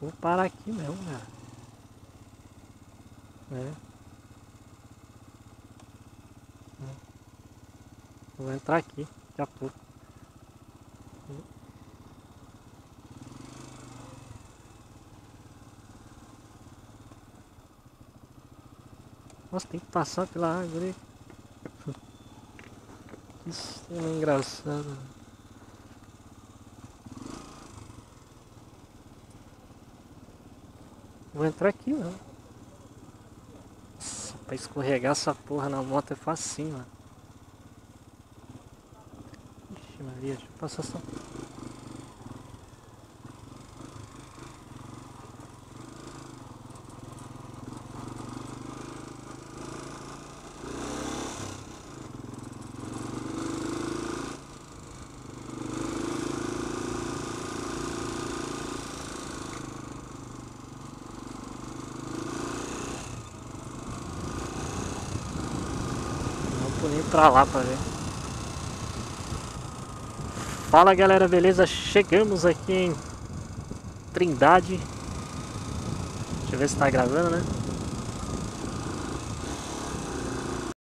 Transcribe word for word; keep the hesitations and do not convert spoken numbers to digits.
Vou parar aqui mesmo, cara. É. Vou entrar aqui, daqui a pouco. Nossa, tem que passar pela árvore. Que cena engraçada. Vou entrar aqui, mano. Nossa, pra escorregar essa porra na moto é facinho, mano. Ixi, Maria, deixa eu passar essa... Não tô nem pra lá pra ver. Fala galera, beleza? Chegamos aqui em Trindade. Deixa eu ver se tá gravando, né?